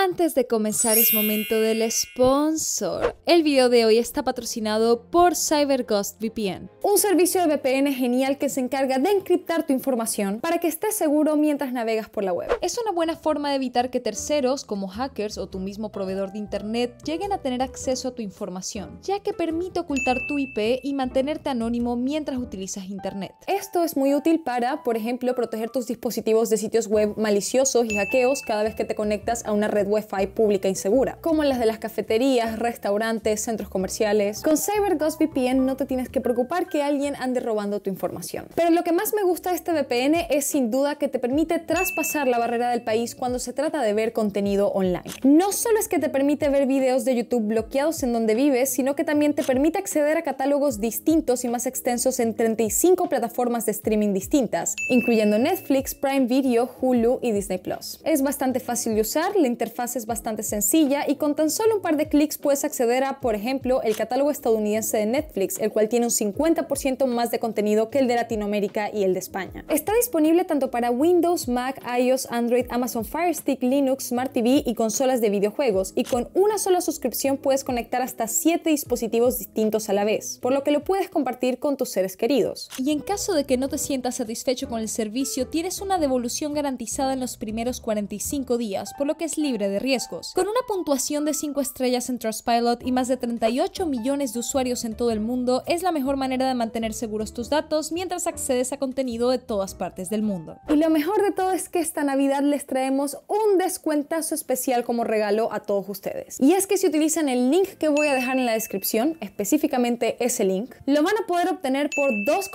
Antes de comenzar es momento del sponsor. El video de hoy está patrocinado por CyberGhost VPN, un servicio de VPN genial que se encarga de encriptar tu información para que estés seguro mientras navegas por la web. Es una buena forma de evitar que terceros, como hackers o tu mismo proveedor de internet, lleguen a tener acceso a tu información, ya que permite ocultar tu IP y mantenerte anónimo mientras utilizas internet. Esto es muy útil para, por ejemplo, proteger tus dispositivos de sitios web maliciosos y hackeos cada vez que te conectas a una red Wi-Fi pública insegura, como las de las cafeterías, restaurantes, centros comerciales. Con CyberGhost VPN no te tienes que preocupar que alguien ande robando tu información. Pero lo que más me gusta de este VPN es sin duda que te permite traspasar la barrera del país cuando se trata de ver contenido online. No solo es que te permite ver videos de YouTube bloqueados en donde vives, sino que también te permite acceder a catálogos distintos y más extensos en 35 plataformas de streaming distintas, incluyendo Netflix, Prime Video, Hulu y Disney Plus. Es bastante fácil de usar, la interfaz es bastante sencilla y con tan solo un par de clics puedes acceder a, por ejemplo, el catálogo estadounidense de Netflix, el cual tiene un 50% más de contenido que el de Latinoamérica y el de España. Está disponible tanto para Windows, Mac, iOS, Android, Amazon Fire Stick, Linux, Smart TV y consolas de videojuegos, y con una sola suscripción puedes conectar hasta 7 dispositivos distintos a la vez, por lo que lo puedes compartir con tus seres queridos. Y en caso de que no te sientas satisfecho con el servicio, tienes una devolución garantizada en los primeros 45 días, por lo que es libre de riesgos. Con una puntuación de 5 estrellas en Trustpilot y más de 38 millones de usuarios en todo el mundo, es la mejor manera de mantener seguros tus datos mientras accedes a contenido de todas partes del mundo. Y lo mejor de todo es que esta Navidad les traemos un descuentazo especial como regalo a todos ustedes. Y es que si utilizan el link que voy a dejar en la descripción, específicamente ese link, lo van a poder obtener por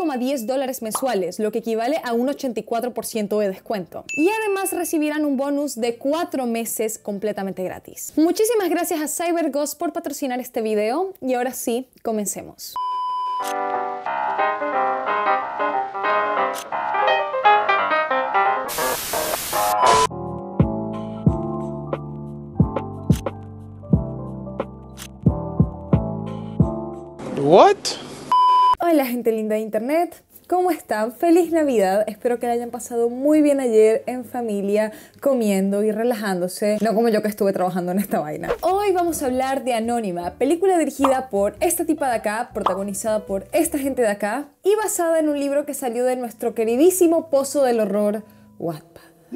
$2,10 mensuales, lo que equivale a un 84% de descuento. Y además recibirán un bonus de 4 meses completamente gratis. Muchísimas gracias a CyberGhost por patrocinar este video y ahora sí, comencemos. What? Hola gente linda de internet, ¿cómo están? ¡Feliz Navidad! Espero que la hayan pasado muy bien ayer en familia, comiendo y relajándose, no como yo que estuve trabajando en esta vaina. Hoy vamos a hablar de Anónima, película dirigida por esta tipa de acá, protagonizada por esta gente de acá y basada en un libro que salió de nuestro queridísimo pozo del horror, Wattpad. ¡No!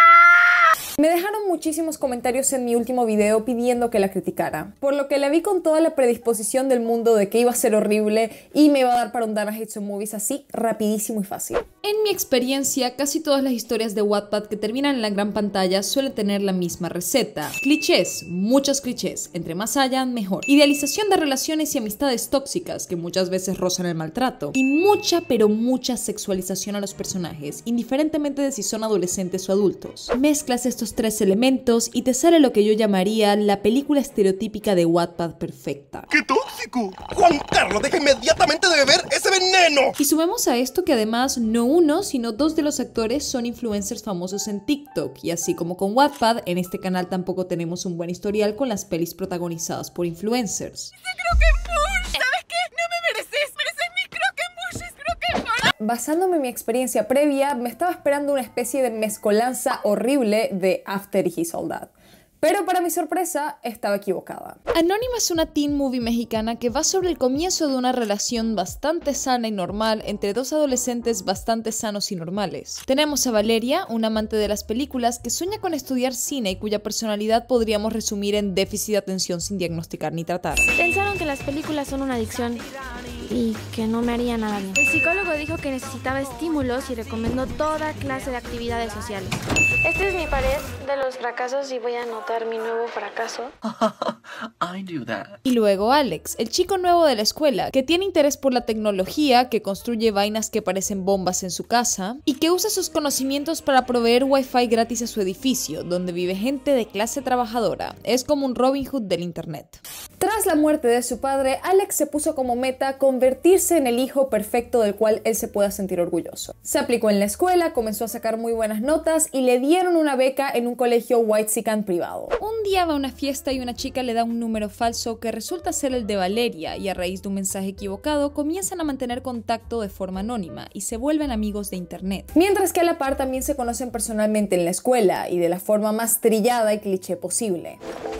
Me dejaron muchísimos comentarios en mi último video pidiendo que la criticara, por lo que la vi con toda la predisposición del mundo de que iba a ser horrible y me iba a dar para un Dana Hates on Movies así, rapidísimo y fácil. En mi experiencia, casi todas las historias de Wattpad que terminan en la gran pantalla suelen tener la misma receta. Clichés, muchos clichés, entre más hayan, mejor. Idealización de relaciones y amistades tóxicas, que muchas veces rozan el maltrato. Y mucha, pero mucha sexualización a los personajes, indiferentemente de si son adolescentes o adultos. Mezclas estos 3 elementos y te sale lo que yo llamaría la película estereotípica de Wattpad perfecta. ¡Qué tóxico! ¡Juan Carlos, deja inmediatamente de beber ese veneno! Y sumemos a esto que además no uno, sino 2 de los actores son influencers famosos en TikTok, y así como con Wattpad, en este canal tampoco tenemos un buen historial con las pelis protagonizadas por influencers. ¿Sabes qué? No me mereces mis croquembouches. Basándome en mi experiencia previa, me estaba esperando una especie de mezcolanza horrible de After His All That. Pero para mi sorpresa, estaba equivocada. Anónima es una teen movie mexicana que va sobre el comienzo de una relación bastante sana y normal entre 2 adolescentes bastante sanos y normales. Tenemos a Valeria, una amante de las películas que sueña con estudiar cine y cuya personalidad podríamos resumir en déficit de atención sin diagnosticar ni tratar. Pensaron que las películas son una adicción y que no me haría nada bien. El psicólogo dijo que necesitaba estímulos y recomendó toda clase de actividades sociales. Esta es mi pared de los fracasos y voy a anotar mi nuevo fracaso. I do that. Y luego Alex, el chico nuevo de la escuela, que tiene interés por la tecnología, que construye vainas que parecen bombas en su casa y que usa sus conocimientos para proveer wifi gratis a su edificio, donde vive gente de clase trabajadora. Es como un Robin Hood del internet. Tras la muerte de su padre, Alex se puso como meta convertirse convertirse en el hijo perfecto del cual él se pueda sentir orgulloso. Se aplicó en la escuela, comenzó a sacar muy buenas notas y le dieron una beca en un colegio whitezican privado. Un día va a una fiesta y una chica le da un número falso que resulta ser el de Valeria, y a raíz de un mensaje equivocado comienzan a mantener contacto de forma anónima y se vuelven amigos de internet. Mientras que a la par también se conocen personalmente en la escuela y de la forma más trillada y cliché posible.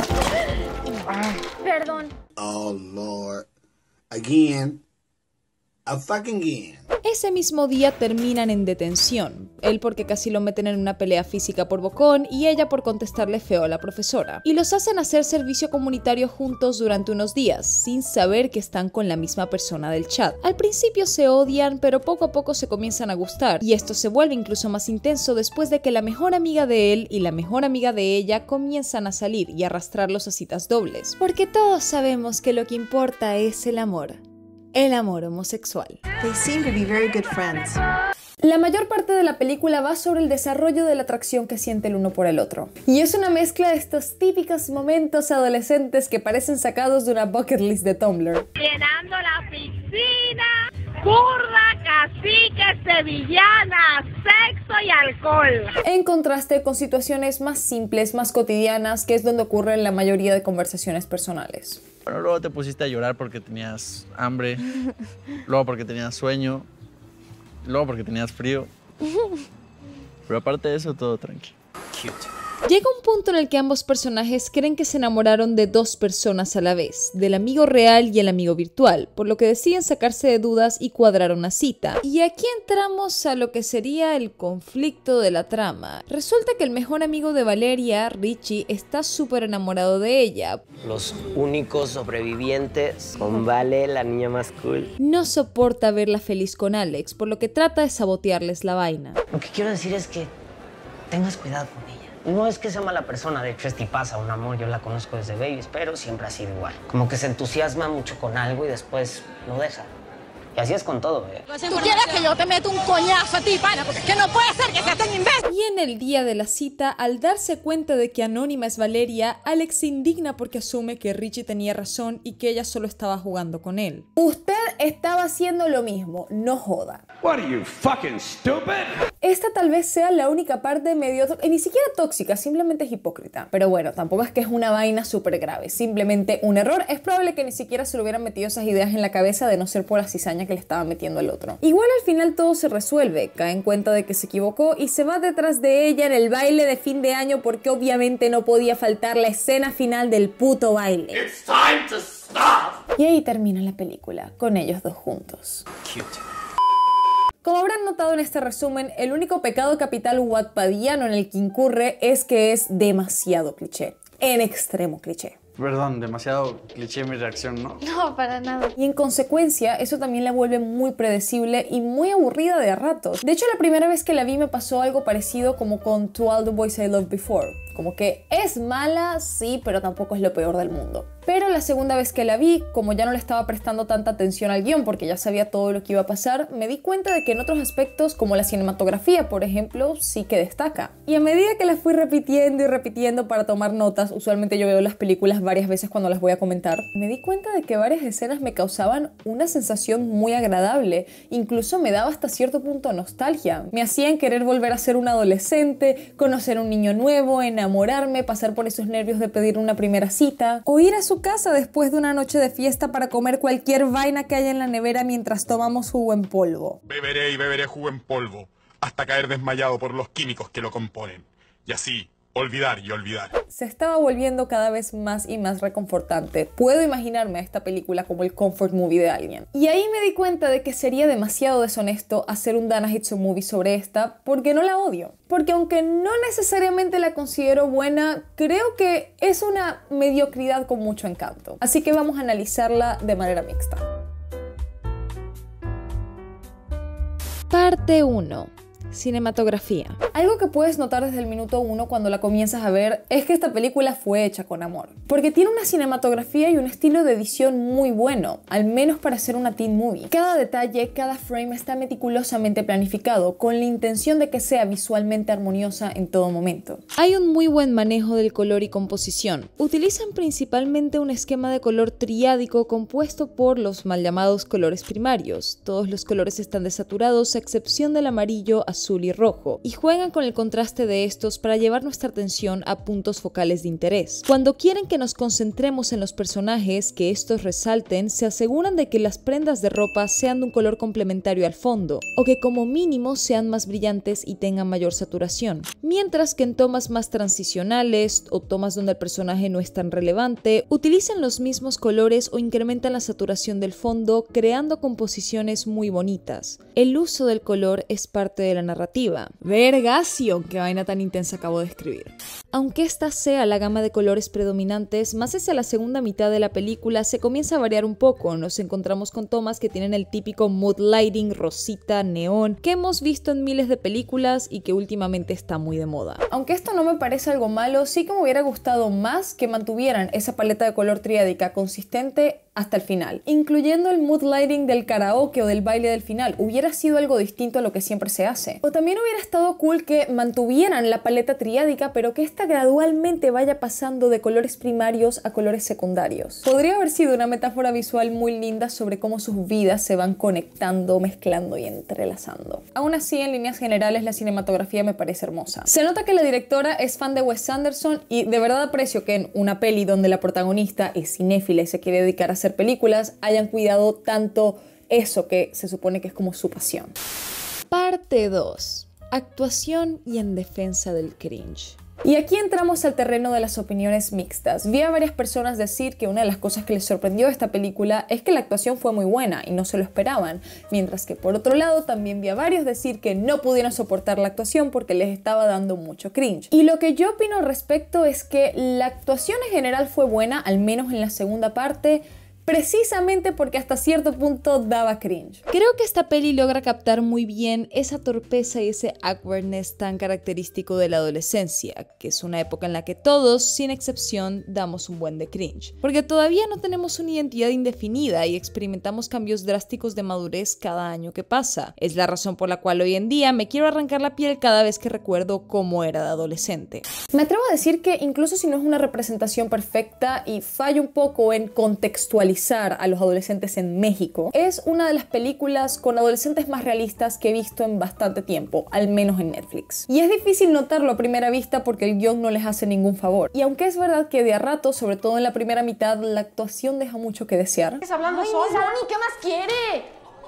Perdón. Oh, Lord. Again. A fucking again. Ese mismo día terminan en detención, él porque casi lo meten en una pelea física por bocón y ella por contestarle feo a la profesora. Y los hacen hacer servicio comunitario juntos durante unos días, sin saber que están con la misma persona del chat. Al principio se odian, pero poco a poco se comienzan a gustar, y esto se vuelve incluso más intenso después de que la mejor amiga de él y la mejor amiga de ella comienzan a salir y arrastrarlos a citas dobles. Porque todos sabemos que lo que importa es el amor. El amor homosexual. They seem to be very good friends. La mayor parte de la película va sobre el desarrollo de la atracción que siente el uno por el otro. Y es una mezcla de estos típicos momentos adolescentes que parecen sacados de una bucket list de Tumblr. Llenando la piscina, burda, cacique, sevillana, sexo y alcohol. En contraste con situaciones más simples, más cotidianas, que es donde ocurren la mayoría de conversaciones personales. Bueno, luego te pusiste a llorar porque tenías hambre, luego porque tenías sueño, luego porque tenías frío. Pero aparte de eso, todo tranquilo. Llega un punto en el que ambos personajes creen que se enamoraron de dos personas a la vez, del amigo real y el amigo virtual, por lo que deciden sacarse de dudas y cuadrar una cita. Y aquí entramos a lo que sería el conflicto de la trama. Resulta que el mejor amigo de Valeria, Richie, está súper enamorado de ella. Los únicos sobrevivientes son Vale, la niña más cool. No soporta verla feliz con Alex, por lo que trata de sabotearles la vaina. Lo que quiero decir es que tengas cuidado con ella. No es que sea mala persona, de hecho es tipaza, un amor, yo la conozco desde babies, pero siempre ha sido igual. Como que se entusiasma mucho con algo y después lo deja. Y así es con todo, ¿eh? ¿Tú quieres que yo te meta un coñazo a ti, pana? Porque es que no puede ser que seas tan imbécil. Y en el día de la cita, al darse cuenta de que Anónima es Valeria, Alex se indigna porque asume que Richie tenía razón y que ella solo estaba jugando con él. Usted estaba haciendo lo mismo, no joda. What are you, fucking stupid? Esta tal vez sea la única parte medio ni siquiera tóxica, simplemente es hipócrita. Pero bueno, tampoco es que es una vaina súper grave, simplemente un error. Es probable que ni siquiera se le hubieran metido esas ideas en la cabeza de no ser por la cizaña que le estaba metiendo al otro. Igual al final todo se resuelve, cae en cuenta de que se equivocó y se va detrás de ella en el baile de fin de año porque obviamente no podía faltar la escena final del puto baile. It's time to stop. Y ahí termina la película, con ellos dos juntos. Como habrán notado en este resumen, el único pecado capital wattpadiano en el que incurre es que es demasiado cliché, en extremo cliché. Perdón, demasiado cliché mi reacción, ¿no? No, para nada. Y en consecuencia, eso también la vuelve muy predecible y muy aburrida de a ratos. De hecho, la primera vez que la vi me pasó algo parecido como con To All the Boys I Loved Before. Como que es mala, sí, pero tampoco es lo peor del mundo. Pero la segunda vez que la vi, como ya no le estaba prestando tanta atención al guión porque ya sabía todo lo que iba a pasar, me di cuenta de que en otros aspectos, como la cinematografía, por ejemplo, sí que destaca. Y a medida que la fui repitiendo y repitiendo para tomar notas, usualmente yo veo las películas varias veces cuando las voy a comentar, me di cuenta de que varias escenas me causaban una sensación muy agradable. Incluso me daba hasta cierto punto nostalgia. Me hacían querer volver a ser un adolescente, conocer a un niño nuevo, enamorarme, pasar por esos nervios de pedir una primera cita, o ir a su casa después de una noche de fiesta para comer cualquier vaina que haya en la nevera mientras tomamos jugo en polvo. Beberé y beberé jugo en polvo hasta caer desmayado por los químicos que lo componen. Y así, olvidar y olvidar. Se estaba volviendo cada vez más y más reconfortante. Puedo imaginarme a esta película como el comfort movie de alguien. Y ahí me di cuenta de que sería demasiado deshonesto hacer un Dana Hits a Movie sobre esta porque no la odio. Porque aunque no necesariamente la considero buena, creo que es una mediocridad con mucho encanto. Así que vamos a analizarla de manera mixta. Parte 1. Cinematografía. Algo que puedes notar desde el minuto 1 cuando la comienzas a ver es que esta película fue hecha con amor, porque tiene una cinematografía y un estilo de edición muy bueno, al menos para ser una teen movie. Cada detalle, cada frame está meticulosamente planificado, con la intención de que sea visualmente armoniosa en todo momento. Hay un muy buen manejo del color y composición. Utilizan principalmente un esquema de color triádico compuesto por los mal llamados colores primarios. Todos los colores están desaturados a excepción del amarillo, azul y rojo, y juegan con el contraste de estos para llevar nuestra atención a puntos focales de interés. Cuando quieren que nos concentremos en los personajes, que estos resalten, se aseguran de que las prendas de ropa sean de un color complementario al fondo, o que como mínimo sean más brillantes y tengan mayor saturación. Mientras que en tomas más transicionales o tomas donde el personaje no es tan relevante, utilizan los mismos colores o incrementan la saturación del fondo, creando composiciones muy bonitas. El uso del color es parte de la narrativa. Vergación, qué vaina tan intensa acabo de escribir. Aunque esta sea la gama de colores predominantes, más hacia la segunda mitad de la película se comienza a variar un poco. Nos encontramos con tomas que tienen el típico mood lighting, rosita, neón, que hemos visto en miles de películas y que últimamente está muy de moda. Aunque esto no me parece algo malo, sí que me hubiera gustado más que mantuvieran esa paleta de color triádica consistente hasta el final, incluyendo el mood lighting del karaoke o del baile del final. Hubiera sido algo distinto a lo que siempre se hace. O también hubiera estado cool que mantuvieran la paleta triádica, pero que esta gradualmente vaya pasando de colores primarios a colores secundarios. Podría haber sido una metáfora visual muy linda sobre cómo sus vidas se van conectando, mezclando y entrelazando. Aún así, en líneas generales, la cinematografía me parece hermosa. Se nota que la directora es fan de Wes Anderson y de verdad aprecio que en una peli donde la protagonista es cinéfila y se quiere dedicar a hacer películas, hayan cuidado tanto eso que se supone que es como su pasión. Parte 2. Actuación y en defensa del cringe. Y aquí entramos al terreno de las opiniones mixtas. Vi a varias personas decir que una de las cosas que les sorprendió de esta película es que la actuación fue muy buena y no se lo esperaban, mientras que por otro lado también vi a varios decir que no pudieron soportar la actuación porque les estaba dando mucho cringe. Y lo que yo opino al respecto es que la actuación en general fue buena, al menos en la segunda parte, precisamente porque hasta cierto punto daba cringe. Creo que esta peli logra captar muy bien esa torpeza y ese awkwardness tan característico de la adolescencia, que es una época en la que todos, sin excepción, damos un buen de cringe. Porque todavía no tenemos una identidad indefinida y experimentamos cambios drásticos de madurez cada año que pasa. Es la razón por la cual hoy en día me quiero arrancar la piel cada vez que recuerdo cómo era de adolescente. Me atrevo a decir que incluso si no es una representación perfecta y falla un poco en contextualizar a los adolescentes en México, es una de las películas con adolescentes más realistas que he visto en bastante tiempo, al menos en Netflix. Y es difícil notarlo a primera vista porque el guión no les hace ningún favor. Y aunque es verdad que de a rato, sobre todo en la primera mitad, la actuación deja mucho que desear. ¿Estás hablando sola? Sony, ¿qué más quiere?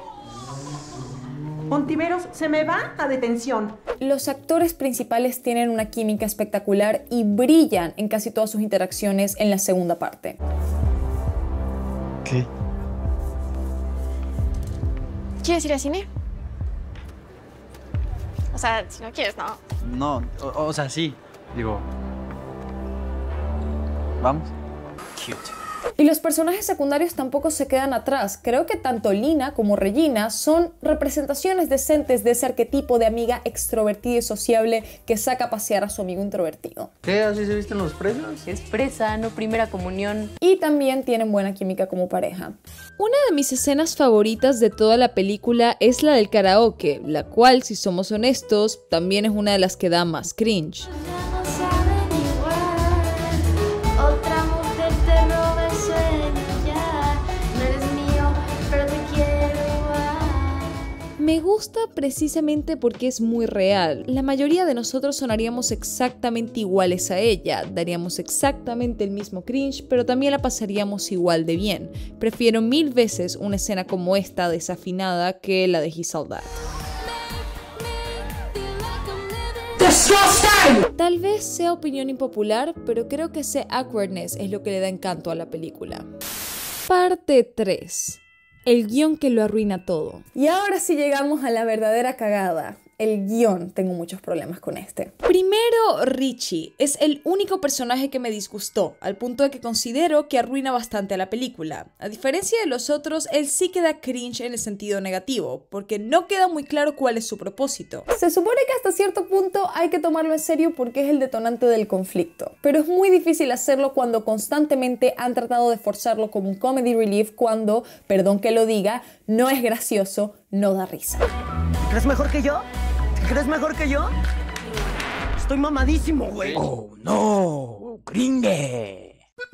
Ontiveros, se me va a detención. Los actores principales tienen una química espectacular y brillan en casi todas sus interacciones en la segunda parte. ¿Qué? ¿Quieres ir al cine? O sea, si no quieres, no. No, o sea, sí. Digo... ¿Vamos? Cute. Y los personajes secundarios tampoco se quedan atrás. Creo que tanto Lina como Regina son representaciones decentes de ese arquetipo de amiga extrovertida y sociable que saca a pasear a su amigo introvertido. ¿Qué? ¿Así se visten los presos? Es presa, no primera comunión. Y también tienen buena química como pareja. Una de mis escenas favoritas de toda la película es la del karaoke, la cual, si somos honestos, también es una de las que da más cringe. Me gusta precisamente porque es muy real. La mayoría de nosotros sonaríamos exactamente iguales a ella, daríamos exactamente el mismo cringe, pero también la pasaríamos igual de bien. Prefiero 1000 veces una escena como esta desafinada que la de He Saw That. Tal vez sea opinión impopular, pero creo que ese awkwardness es lo que le da encanto a la película. Parte 3. El guión que lo arruina todo. Y ahora sí llegamos a la verdadera cagada. el guión tengo muchos problemas con este. Primero, Richie es el único personaje que me disgustó, al punto de que considero que arruina bastante a la película. A diferencia de los otros, él sí queda cringe en el sentido negativo, porque no queda muy claro cuál es su propósito. Se supone que hasta cierto punto hay que tomarlo en serio porque es el detonante del conflicto, pero es muy difícil hacerlo cuando constantemente han tratado de forzarlo como un comedy relief cuando, perdón que lo diga, no es gracioso, no da risa. ¿Te crees mejor que yo? ¿Te crees mejor que yo? Estoy mamadísimo, güey. Oh, no, gringue.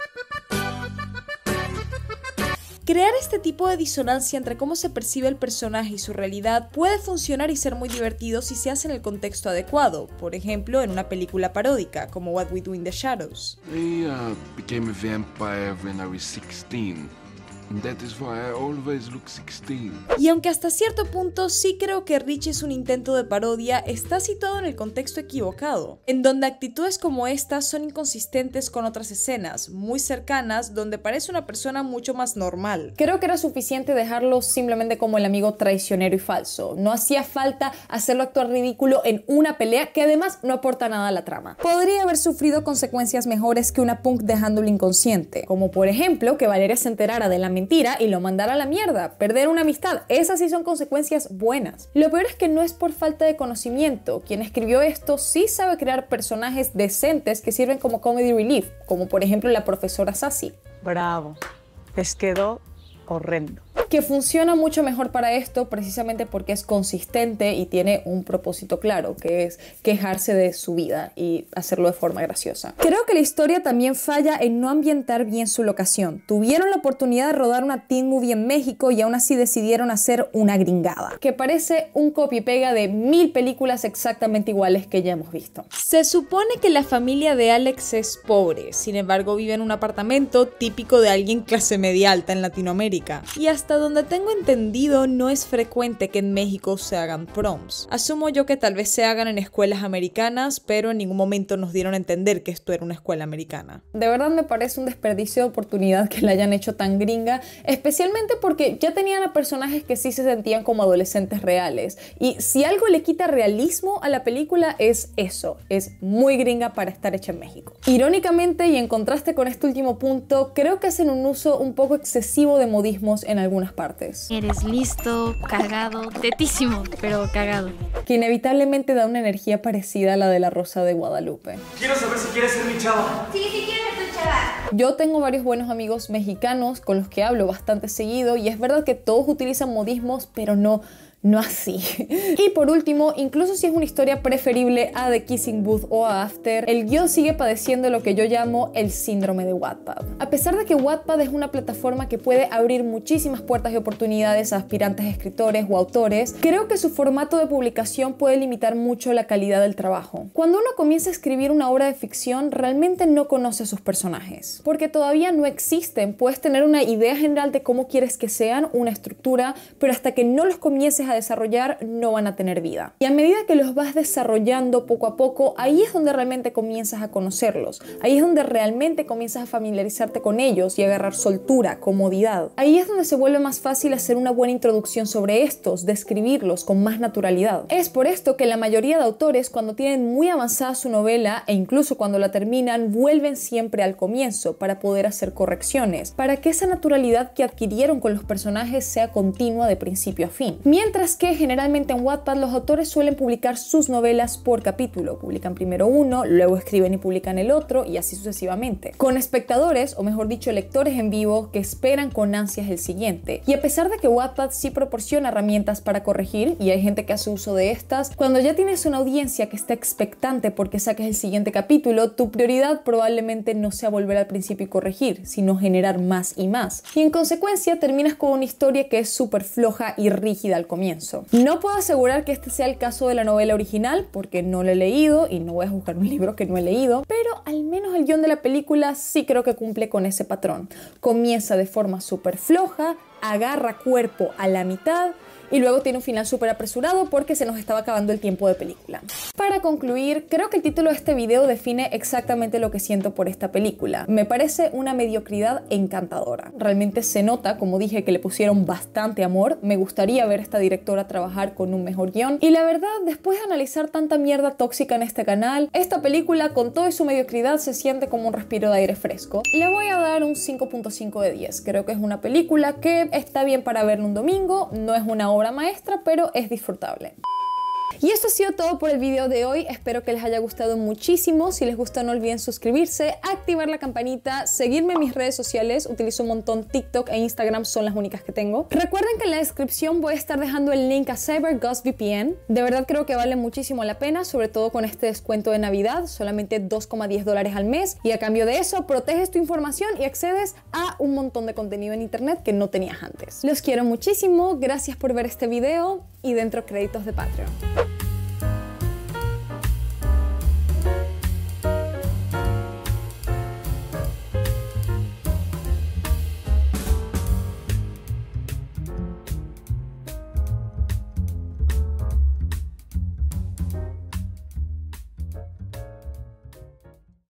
Crear este tipo de disonancia entre cómo se percibe el personaje y su realidad puede funcionar y ser muy divertido si se hace en el contexto adecuado, por ejemplo en una película paródica como What We Do in the Shadows. I became a vampire when I was 16. And that is why I always look 16. Y aunque hasta cierto punto sí creo que Richie es un intento de parodia, está situado en el contexto equivocado, en donde actitudes como estas son inconsistentes con otras escenas, muy cercanas, donde parece una persona mucho más normal. Creo que era suficiente dejarlo simplemente como el amigo traicionero y falso. No hacía falta hacerlo actuar ridículo en una pelea que además no aporta nada a la trama. Podría haber sufrido consecuencias mejores que una punk dejándolo inconsciente, como por ejemplo que Valeria se enterara de la mentira y lo mandara a la mierda, perder una amistad. Esas sí son consecuencias buenas. Lo peor es que no es por falta de conocimiento. Quien escribió esto sí sabe crear personajes decentes que sirven como comedy relief, como por ejemplo la profesora Sassy. Bravo, les quedó horrendo. Que funciona mucho mejor para esto precisamente porque es consistente y tiene un propósito claro, que es quejarse de su vida y hacerlo de forma graciosa. Creo que la historia también falla en no ambientar bien su locación. Tuvieron la oportunidad de rodar una teen movie en México y aún así decidieron hacer una gringada, que parece un copy-pega de 1000 películas exactamente iguales que ya hemos visto. Se supone que la familia de Alex es pobre, sin embargo vive en un apartamento típico de alguien clase media alta en Latinoamérica. Y hasta donde tengo entendido, no es frecuente que en México se hagan proms. Asumo yo que tal vez se hagan en escuelas americanas, pero en ningún momento nos dieron a entender que esto era una escuela americana. De verdad me parece un desperdicio de oportunidad que la hayan hecho tan gringa, especialmente porque ya tenían a personajes que sí se sentían como adolescentes reales. Y si algo le quita realismo a la película es eso, es muy gringa para estar hecha en México. Irónicamente, y en contraste con este último punto, creo que hacen un uso un poco excesivo de modismos en algunas partes. Eres listo, cagado, tetísimo, pero cagado. Que inevitablemente da una energía parecida a la de La Rosa de Guadalupe. Quiero saber si quieres ser mi chava. Sí, sí quiero ser tu chava. Yo tengo varios buenos amigos mexicanos con los que hablo bastante seguido y es verdad que todos utilizan modismos, pero no así. Y por último, incluso si es una historia preferible a The Kissing Booth o a After, el guión sigue padeciendo lo que yo llamo el síndrome de Wattpad. A pesar de que Wattpad es una plataforma que puede abrir muchísimas puertas de oportunidades a aspirantes escritores o autores, creo que su formato de publicación puede limitar mucho la calidad del trabajo. Cuando uno comienza a escribir una obra de ficción, realmente no conoce a sus personajes, porque todavía no existen. Puedes tener una idea general de cómo quieres que sean, una estructura, pero hasta que no los comiences a desarrollar no van a tener vida. Y a medida que los vas desarrollando poco a poco, ahí es donde realmente comienzas a conocerlos. Ahí es donde realmente comienzas a familiarizarte con ellos y a agarrar soltura, comodidad. Ahí es donde se vuelve más fácil hacer una buena introducción sobre estos, describirlos con más naturalidad. Es por esto que la mayoría de autores, cuando tienen muy avanzada su novela e incluso cuando la terminan, vuelven siempre al comienzo para poder hacer correcciones, para que esa naturalidad que adquirieron con los personajes sea continua de principio a fin. Mientras que generalmente en Wattpad los autores suelen publicar sus novelas por capítulo. Publican primero uno, luego escriben y publican el otro y así sucesivamente. Con espectadores, o mejor dicho lectores en vivo, que esperan con ansias el siguiente. Y a pesar de que Wattpad sí proporciona herramientas para corregir, y hay gente que hace uso de estas, cuando ya tienes una audiencia que está expectante porque saques el siguiente capítulo, tu prioridad probablemente no sea volver al principio y corregir, sino generar más y más. Y en consecuencia terminas con una historia que es súper floja y rígida al comienzo. No puedo asegurar que este sea el caso de la novela original porque no la he leído y no voy a juzgar un libro que no he leído, pero al menos el guión de la película sí creo que cumple con ese patrón. Comienza de forma súper floja, agarra cuerpo a la mitad y luego tiene un final súper apresurado porque se nos estaba acabando el tiempo de película. Para Para concluir, creo que el título de este video define exactamente lo que siento por esta película. Me parece una mediocridad encantadora. Realmente se nota, como dije, que le pusieron bastante amor. Me gustaría ver a esta directora trabajar con un mejor guión. Y la verdad, después de analizar tanta mierda tóxica en este canal, esta película, con toda su mediocridad, se siente como un respiro de aire fresco. Le voy a dar un 5.5 de 10. Creo que es una película que está bien para verla un domingo. No es una obra maestra, pero es disfrutable. Y esto ha sido todo por el video de hoy, espero que les haya gustado muchísimo. Si les gustó no olviden suscribirse, activar la campanita, seguirme en mis redes sociales, utilizo un montón TikTok e Instagram, son las únicas que tengo. Recuerden que en la descripción voy a estar dejando el link a CyberGhost VPN, de verdad creo que vale muchísimo la pena, sobre todo con este descuento de Navidad, solamente $2,10 al mes, y a cambio de eso proteges tu información y accedes a un montón de contenido en internet que no tenías antes. Los quiero muchísimo, gracias por ver este video y dentro créditos de Patreon.